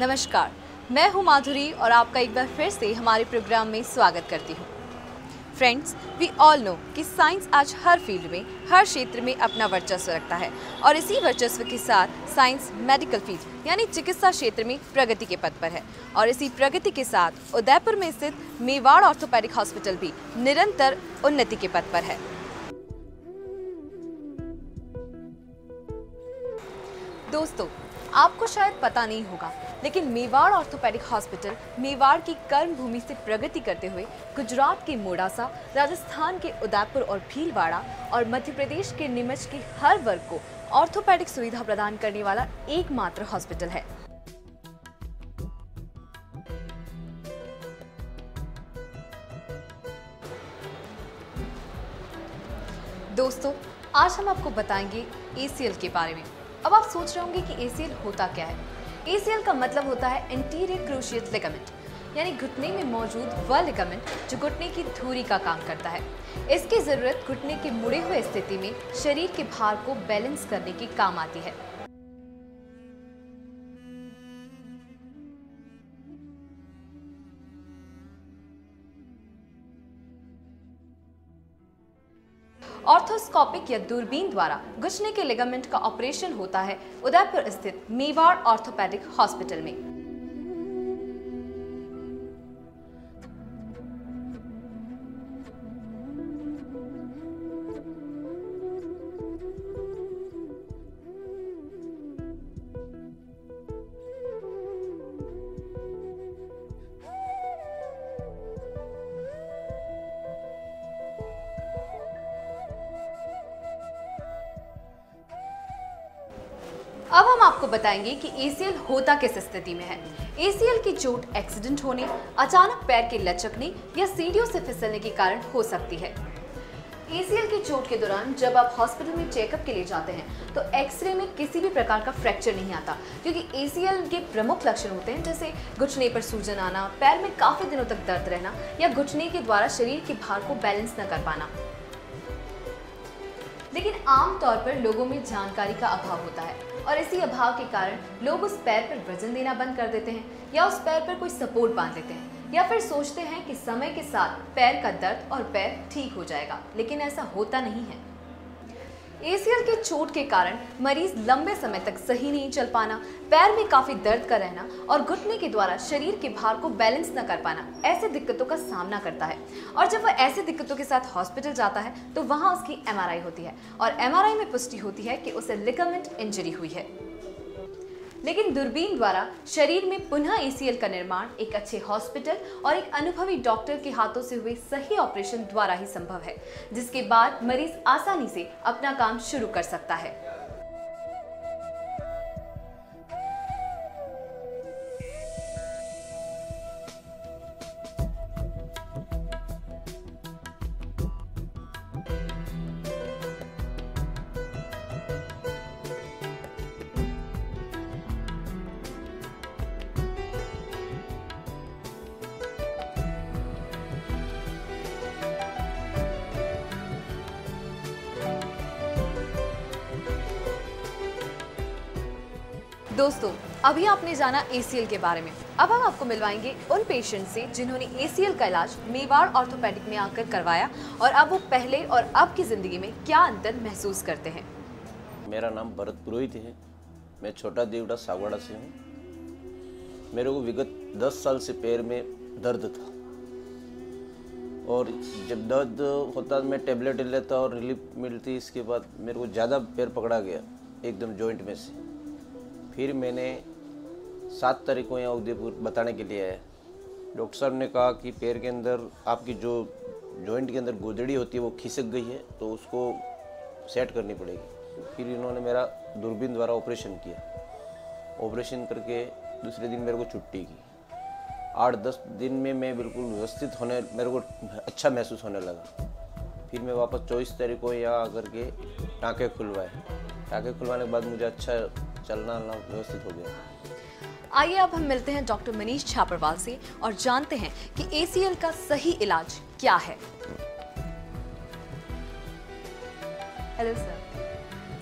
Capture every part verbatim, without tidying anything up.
नमस्कार, मैं हूं माधुरी और आपका एक बार फिर से हमारे प्रोग्राम में स्वागत करती हूं। फ्रेंड्स, वी ऑल नो कि साइंस आज हर फील्ड में, हर क्षेत्र में अपना वर्चस्व रखता है और इसी वर्चस्व के साथ साइंस मेडिकल फील्ड यानी चिकित्सा क्षेत्र में प्रगति के पथ पर है। और इसी प्रगति के साथ उदयपुर में स्थित मेवाड़ ऑर्थोपेडिक हॉस्पिटल भी निरंतर उन्नति के पथ पर है। दोस्तों, आपको शायद पता नहीं होगा, लेकिन मेवाड़ ऑर्थोपेडिक हॉस्पिटल मेवाड़ की कर्म भूमि से प्रगति करते हुए गुजरात के मोडासा, राजस्थान के उदयपुर और भीलवाड़ा और मध्य प्रदेश के नीमच के हर वर्ग को ऑर्थोपेडिक सुविधा प्रदान करने वाला एकमात्र हॉस्पिटल है। दोस्तों, आज हम आपको बताएंगे ए सी एल के बारे में। अब आप सोच रहे होंगे कि ए सी एल होता क्या है। ए सी एल का मतलब होता है एंटीरियर क्रूशिएट लिगामेंट, यानी घुटने में मौजूद वह लिगामेंट जो घुटने की धुरी का काम करता है। इसकी जरूरत घुटने के मुड़े हुए स्थिति में शरीर के भार को बैलेंस करने के काम आती है। ऑर्थोस्कोपिक या दूरबीन द्वारा घुटने के लिगामेंट का ऑपरेशन होता है उदयपुर स्थित मेवाड़ ऑर्थोपेडिक हॉस्पिटल में। अब हम आपको बताएंगे कि ए सी एल होता किस स्थिति में है। ए सी एल की चोट एक्सीडेंट होने, अचानक पैर के लचकने या सीढ़ियों से फिसलने के कारण हो सकती है। ए सी एल की चोट के दौरान जब आप हॉस्पिटल में चेकअप के लिए जाते हैं तो एक्सरे में किसी भी प्रकार का फ्रैक्चर नहीं आता, क्योंकि ए सी एल के प्रमुख लक्षण होते हैं जैसे घुटने पर सूजन आना, पैर में काफी दिनों तक दर्द रहना या घुटने के द्वारा शरीर के भार को बैलेंस न कर पाना। लेकिन आमतौर पर लोगों में जानकारी का अभाव होता है और इसी अभाव के कारण लोग उस पैर पर वजन देना बंद कर देते हैं या उस पैर पर कोई सपोर्ट बांध लेते हैं या फिर सोचते हैं कि समय के साथ पैर का दर्द और पैर ठीक हो जाएगा, लेकिन ऐसा होता नहीं है। ए सी एल के चोट के कारण मरीज लंबे समय तक सही नहीं चल पाना, पैर में काफी दर्द का रहना और घुटने के द्वारा शरीर के भार को बैलेंस न कर पाना, ऐसे दिक्कतों का सामना करता है। और जब वह ऐसे दिक्कतों के साथ हॉस्पिटल जाता है तो वहां उसकी एम आर आई होती है और एम आर आई में पुष्टि होती है कि उसे लिगामेंट इंजरी हुई है। लेकिन दूरबीन द्वारा शरीर में पुनः ए सी एल का निर्माण एक अच्छे हॉस्पिटल और एक अनुभवी डॉक्टर के हाथों से हुए सही ऑपरेशन द्वारा ही संभव है, जिसके बाद मरीज आसानी से अपना काम शुरू कर सकता है। दोस्तों, अभी आपने जाना ए सी एल के बारे में। अब हम आपको मिलवाएंगे उन पेशेंट से जिन्होंने ए सी एल का इलाज मेवाड़ ऑर्थोपेडिक में आकर करवाया और अब वो पहले और अब की जिंदगी में क्या अंतर महसूस करते हैं। मेरा नाम भरत पुरोहित है। मैं छोटा देवड़ा सागवाड़ा से हूँ। मेरे को विगत दस साल से पैर में दर्द था और जब दर्द होता मैं टेबलेट लेता और रिलीफ मिलती, इसके बाद मेरे को ज़्यादा पैर पकड़ा गया एकदम जॉइंट में से। फिर मैंने सात तारीख को यहाँ उदयपुर बताने के लिए आया। डॉक्टर साहब ने कहा कि पैर के अंदर आपकी जो जॉइंट के अंदर गोदड़ी होती है वो खिसक गई है, तो उसको सेट करनी पड़ेगी। फिर इन्होंने मेरा दूरबीन द्वारा ऑपरेशन किया। ऑपरेशन करके दूसरे दिन मेरे को छुट्टी की। आठ दस दिन में मैं बिल्कुल व्यवस्थित होने, मेरे को अच्छा महसूस होने लगा। फिर मैं वापस चौबीस तारीख को यहाँ आकर के टाँके खुलवाए। टाँके खुलवाने के बाद मुझे अच्छा चलना व्यवस्थित हो गया। आइए अब हम मिलते हैं डॉक्टर मनीष छापरवाल से और जानते हैं कि ए सी एल का सही इलाज क्या है। हेलो सर,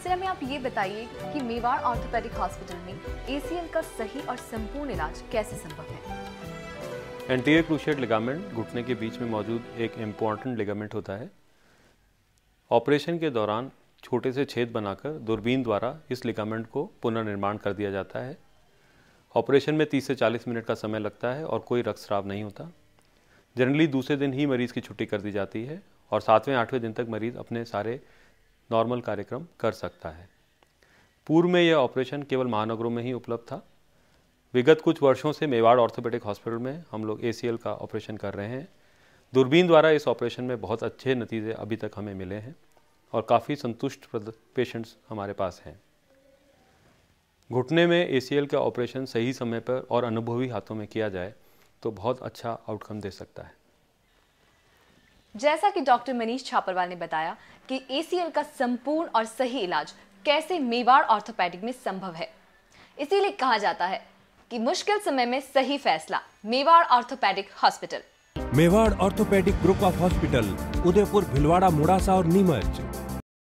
ऐसे में आप ये बताइए कि मेवाड़ ऑर्थोपेडिक हॉस्पिटल में एसीएल का सही और संपूर्ण इलाज कैसे संभव है? एंटीरियर क्रूशिएट लिगामेंट घुटने के बीच में मौजूद एक इम्पॉर्टेंट लिगामेंट होता है। ऑपरेशन के दौरान छोटे से छेद बनाकर दूरबीन द्वारा इस लिगामेंट को पुनर्निर्माण कर दिया जाता है। ऑपरेशन में तीस से चालीस मिनट का समय लगता है और कोई रक्तस्राव नहीं होता। जनरली दूसरे दिन ही मरीज़ की छुट्टी कर दी जाती है और सातवें आठवें दिन तक मरीज़ अपने सारे नॉर्मल कार्यक्रम कर सकता है। पूर्व में यह ऑपरेशन केवल महानगरों में ही उपलब्ध था। विगत कुछ वर्षों से मेवाड़ ऑर्थोपेडिक हॉस्पिटल में हम लोग एसीएल का ऑपरेशन कर रहे हैं। दूरबीन द्वारा इस ऑपरेशन में बहुत अच्छे नतीजे अभी तक हमें मिले हैं और काफ़ी संतुष्ट पेशेंट्स हमारे पास हैं। घुटने में एसीएल का ऑपरेशन सही समय पर और अनुभवी हाथों में किया जाए तो बहुत अच्छा आउटकम दे सकता है। जैसा कि डॉक्टर मनीष छापरवाल ने बताया कि एसीएल का संपूर्ण और सही इलाज कैसे मेवाड़ ऑर्थोपेडिक में संभव है, इसीलिए कहा जाता है कि मुश्किल समय में सही फैसला Mewar orthopaedic hospital. Mewar orthopaedic group of hospital, Udaipur, Bhilwara, Modasa और नीमच।